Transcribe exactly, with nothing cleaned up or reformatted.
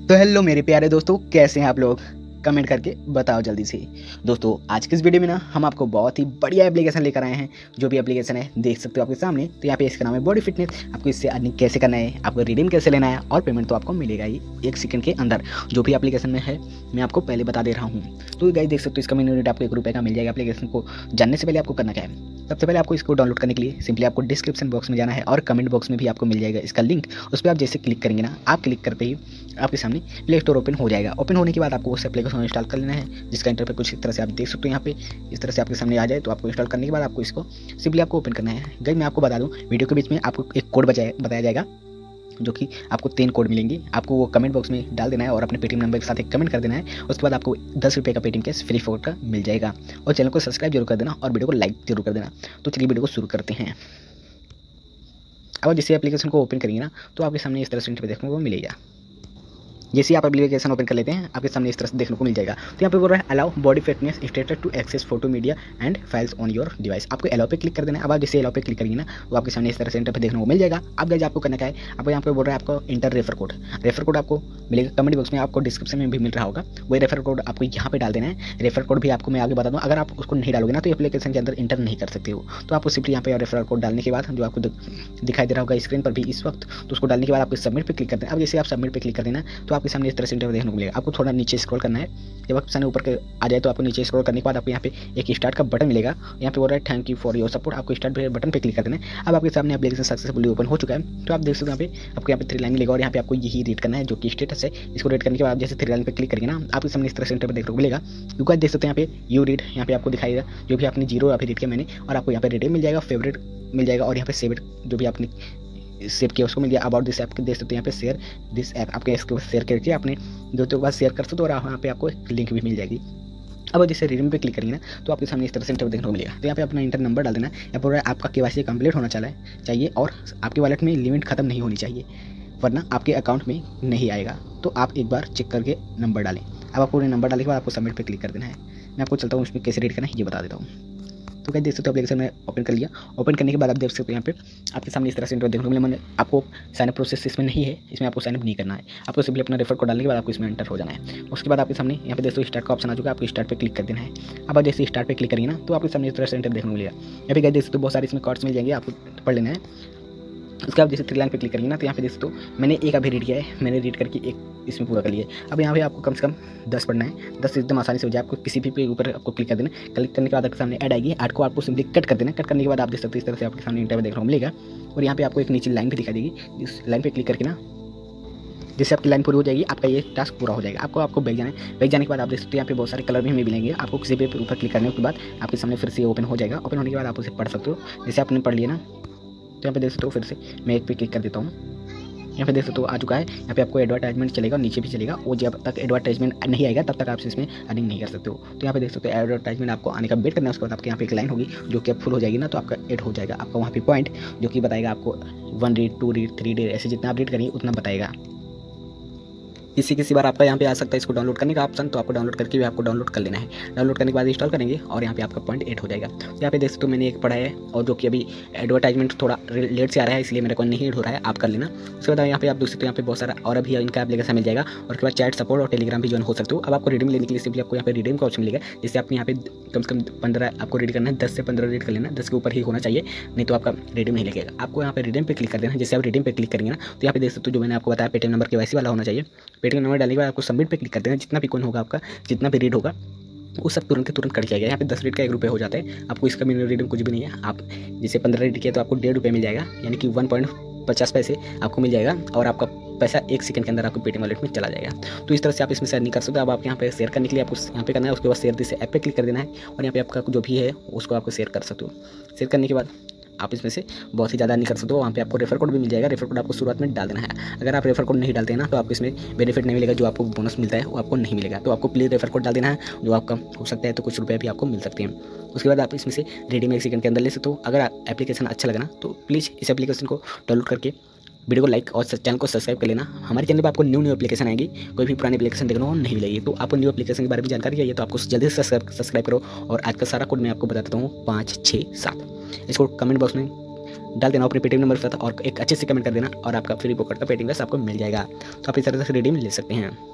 तो हेलो मेरे प्यारे दोस्तों, कैसे हैं आप लोग? कमेंट करके बताओ जल्दी से। दोस्तों आज की इस वीडियो में ना हम आपको बहुत ही बढ़िया एप्लीकेशन लेकर आए हैं। जो भी एप्लीकेशन है देख सकते हो आपके सामने। तो यहाँ पे इसका नाम है बॉडी फिटनेस। आपको इससे अर्निंग कैसे करना है, आपको रिडीम कैसे लेना है और पेमेंट तो आपको मिलेगा ही एक सेकंड के अंदर। जो भी एप्लीकेशन में है मैं आपको पहले बता दे रहा हूँ। तो गाइस देख सकते हो इसका मिनिमम आपको एक रुपये का मिल जाएगा। एप्लीकेशन को जानने से पहले आपको करना क्या है, सबसे पहले आपको इसको डाउनलोड करने के लिए सिंपली आपको डिस्क्रिप्शन बॉक्स में जाना है और कमेंट बॉक्स में भी आपको मिल जाएगा इसका लिंक। उस पर आप जैसे क्लिक करेंगे ना, आप क्लिक करते ही आपके सामने प्ले स्टोर ओपन हो जाएगा। ओपन होने के बाद आपको उस एप्लीकेशन इंस्टॉल कर लेना है, जिसका इंटरफेस कुछ इस तरह से आप देख सकते हो। यहाँ पे इस तरह से आपके सामने आ जाए तो आपको इंस्टॉल करने के बाद आपको इसको सिंपली आपको ओपन करना है। गाइस मैं आपको बता दूँ, वीडियो के बीच में आपको एक कोड बताया जाएगा जो कि आपको तीन कोड मिलेंगे। आपको वो कमेंट बॉक्स में डाल देना है और अपने पेटीएम नंबर के साथ एक कमेंट कर देना है। उसके बाद आपको दस रुपये का पेटीएम कैश फ्री फोर्ट का मिल जाएगा। और चैनल को सब्सक्राइब जरूर कर देना और वीडियो को लाइक जरूर कर देना। तो चलिए वीडियो को शुरू करते हैं। अब जैसे एप्लीकेशन को ओपन करेंगे ना तो आपके सामने इस तरह से इंटरफेस देखने को मिलेगा। जैसे आप एप्लीकेशन ओपन कर लेते हैं आपके सामने इस तरह से देखने को मिल जाएगा। तो यहाँ पे बोल रहा है allow body fitness status to access photo media and files on your device. आपको अलाउ पे क्लिक कर देना है। अब आप जैसे अलाउ पे क्लिक करेंगे ना तो आपके सामने इस तरह से इंटरफेस देखने को मिल जाएगा। अब गाइस आपको करना क्या है, आपको यहाँ पे बोल रहा है आपको enter refer code. Refer code आपको मिलेगा कमेंट बॉक्स में, आपको डिस्क्रिप्शन में भी मिल रहा होगा। वही रेफर कोड आपको यहाँ पे डाल देना है। रेफर कोड भी आपको मैं आगे बता दूँ, अगर आप उसको नहीं डालोगे ना तो एप्लीकेशन के अंदर इंटर नहीं कर सकते हो। तो आपको सिंपली यहाँ पे रेफर कोड डालने के बाद जो आपको दिखाई दे रहा होगा स्क्रीन पर भी इस वक्त, तो उसको डालने के बाद आपको सबमिट पे क्लिक कर देना। अब जैसे आप सबमिट पे क्लिक कर देना तो आपके सामने इस तरह से इंटरफेस देखने को मिलेगा। आपको थोड़ा नीचे स्क्रॉल करना है। जब आपके सामने ऊपर के आ जाए तो आपको नीचे स्क्रॉल करने के बाद आपको यहाँ पे एक स्टार्ट का बटन मिलेगा। यहाँ पे बोल रहा है thank you for your support. आपको स्टार्ट बटन पे क्लिक कर देना है। अब आपके सामने एप्लीकेशन सक्सेसफुली ओपन हो चुका है। तो आप देख सकते हो यहाँ पे आपको यहाँ पे थ्री लाइन मिलेगा और यहाँ पे आपको यही रीड करना है जो कि स्टेटस है। इसको रीड करने के बाद जैसे थ्री लाइन पे क्लिक करेंगे ना आपके सामने इस तरह से इंटरफेस देखने को मिलेगा। क्योंकि देख सकते हैं यहाँ पे यू रीड, यहाँ पे आपको दिखाएगा जो भी आपने जीरो अभी रीड किया मैंने, और आपको यहाँ पे रिडीम मिल जाएगा, फेवरेट मिल जाएगा और यहाँ पे सेव जो भी आपने सेव किया उसको मिल गया। अबाउट दिस ऐप के देख सकते हैं यहाँ पे शेयर दिस ऐप, आपके इसको शेयर करके अपने दोस्तों के पास शेयर कर सकते हो और यहाँ पे आपको लिंक भी मिल जाएगी। अब जैसे रिडीम पे क्लिक करेंगे ना तो आपके सामने इस तरह से इंटरफेस देखने को मिलेगा। तो यहाँ पे अपना इंटर नंबर डाल देना है। यहाँ पर आपका केवाईसी कंप्लीट होना चाहिए और आपके वॉलेट में लिमिट खत्म नहीं होनी चाहिए, वरना आपके अकाउंट में नहीं आएगा। तो आप एक बार चेक करके नंबर डालें। अब आपको नंबर डालने के बाद आपको सबमिट पे क्लिक कर देना है। मैं आपको चलता हूँ उसमें कैसे रीड करना है ये बता देता हूँ। तो क्या देख सकते हो एप्लीकेशन में ओपन कर लिया। ओपन करने के बाद आप देख सकते हो यहाँ पे आपके सामने इस तरह से इंटरफेस देखने को मिला। मैंने आपको साइनअप प्रोसेस इसमें नहीं है, इसमें आपको साइनअप नहीं करना है। आपको सिंपली अपना रेफर कोड डालने के बाद आपको इसमें एंटर हो जाना है। उसके बाद आपके सामने यहाँ पे देखो स्टार्ट का ऑप्शन आ चुका है। आपको स्टार्ट पे क्लिक कर देना है। अब आप जैसे स्टार्ट पे क्लिक करेंगे ना तो आपके सामने इस तरह से इंटरफेस देखने को मिलेगा। यहाँ पे क्या देख सकते हो बहुत सारे इसमें कार्ड्स मिल जाएंगे, आपको पढ़ लेना है। उसके बाद जैसे थ्री लाइन पे क्लिक करेंगे ना तो यहाँ पे देख सकते हो मैंने एक अभी रीड किया है, मैंने रीड करके एक इसमें पूरा कर लिया है। अब यहाँ पे आपको कम से कम दस पढ़ना है। दस एकदम आसानी से हो जाए। आपको किसी भी पे ऊपर आपको क्लिक कर देना। क्लिक करने के बाद आपके सामने ऐड आएगी। ऐड को आपको सिंपली कट कर देना। कट करने के बाद आप देख सकते हो इस तरह से आपके सामने इंटरव्यू देखने को मिलेगा। और यहाँ पे आपको एक नीचे लाइन भी दिखाई देगी। इस लाइन पे क्लिक करके ना जैसे आपकी लाइन पूरी हो जाएगी आपका ये टास्क पूरा हो जाएगा। आपको आपको बैग जाना है। बैग जाने के बाद आप देख सकते हो यहाँ पे बहुत सारे कलर भी हमें मिलेंगे। आपको किसी पे ऊपर क्लिक करने के बाद आपके सामने फिर से ओपन हो जाएगा। ओपन होने के बाद आप उसे पढ़ सकते हो। जैसे आपने पढ़ लिया ना तो यहाँ पे देख सकते हो फिर से मैं एक पे क्लिक कर देता हूँ। यहाँ पे देख सकते हो आ चुका है। यहाँ पे आपको एडवर्टाइजमेंट चलेगा और नीचे भी चलेगा। वो जब तक एडवर्टाइजमेंट नहीं आएगा तब तक आप इसमें अर्निंग नहीं कर सकते हो। तो यहाँ पे देख सकते हो एडवर्टाइजमेंट आपको आने का वेट करना है। उसके बाद आपके यहाँ पे एक लाइन होगी जो कि अब फुल हो जाएगी ना तो आपका एड हो जाएगा। आपका वहाँ पे पॉइंट जो कि बताएगा आपको one read, two read, three read, ऐसे जितना आप रीड करेंगे उतना बताएगा। किसी किसी बार आपका यहाँ पे आ सकता है इसको डाउनलोड करने का ऑप्शन, तो आपको डाउनलोड करके भी आपको डाउनलोड कर लेना है। डाउनलोड करने के बाद इंस्टॉल करेंगे और यहाँ पे आपका पॉइंट एड हो जाएगा। तो यहाँ पे देख सकते हो मैंने एक पढ़ा है और जो कि अभी एडवर्टाइजमेंट थोड़ा लेट से आ रहा है इसलिए मेरे को नहीं एड हो रहा है, आप कर लेना। उसके बाद यहाँ पे आप देख सकते हो यहाँ पे बहुत सारा और अभी इनका एप्लीकेशन मिल जाएगा। और उसके बाद चैट सपोर्ट और टेलीग्राम भी ज्वाइन हो सकते हो। अब आपको रिडीम लेने के लिए सिंपली आपको यहाँ पे रिडीम का ऑप्शन मिलेगा। जिससे आपको यहाँ पे कम से कम पंद्रह आपको रीड करना है, दस से पंद्रह रीड कर लेना, दस के ऊपर ही होना चाहिए, नहीं तो आपका रिडीम नहीं लगेगा। आपको यहाँ पे रिडीम पे क्लिक कर देना है। जैसे आप रिडीम पे क्लिक करेंगे ना तो यहाँ पे देख सकते हो जो मैंने आपको बताया पेटीएम नंबर केवाईसी वाला होना चाहिए। पेटीएम नंबर डालने के बाद आपको सबमिट पे क्लिक कर देना। जितना भी कॉइन होगा आपका, जितना भी रीड होगा वो सब तुरंत के तुरंत कट जाएगा। यहाँ पे दस रीड का एक रुपये हो जाता है। आपको इसका मिनिमम रीडिंग कुछ भी नहीं है। आप जैसे पंद्रह रीड किया तो आपको डेढ़ रुपये मिल जाएगा, यानी कि वन पॉइंट पचास पैसे आपको मिल जाएगा और आपका पैसा एक सेकंड के अंदर आपको पेटीएम वॉलेट में चला जाएगा। तो इस तरह से आप इसमें शेयर नहीं कर सकते। अब आप यहाँ पे शेयर करने के लिए आपको यहाँ पे करना है। उसके बाद शेयर दिस ऐप पे क्लिक कर देना है और यहाँ पे आपका जो भी है उसको आपको शेयर कर सकते हो। शेयर करने के बाद आप इसमें से बहुत ही ज़्यादा नहीं कर सकते हो। वहाँ पे आपको रेफर कोड भी मिल जाएगा। रेफर कोड आपको शुरुआत में डाल देना है। अगर आप रेफर कोड नहीं डालते हैं ना तो आपको इसमें बेनिफिट नहीं मिलेगा। जो आपको बोनस मिलता है वो आपको नहीं मिलेगा। तो आपको प्लीज़ रेफर कोड डाल देना है, जो आपका हो सकता है तो कुछ रुपये भी आपको मिल सकते हैं। उसके बाद आप इसमें से रिडीम एक सेकंड के अंदर ले सकते हो। अगर एप्लीकेशन अच्छा लगा ना तो प्लीज़ इस एप्लीकेशन को डाउनलोड करके वीडियो को लाइक और चैनल को सब्सक्राइब कर लेना। हमारे चैनल पर आपको न्यू न्यू एप्लीकेशन आएगी, कोई भी पुरानी एप्लीकेशन देखना हो नहीं मिलेगी। तो आपको न्यू एप्लीकेशन के बारे में जानकारी चाहिए तो आपको जल्दी से सब्सक्राइब करो। और आज का सारा कोड मैं आपको बता देता हूँ, पाँच छः सात। इसको कमेंट बॉक्स में डाल देना अपने पेटीएम नंबर के साथ और एक अच्छे से कमेंट कर देना और आपका फ्री पोकर का पेटीएम का आपको मिल जाएगा। तो आप इस तरह से रिडीम ले सकते हैं।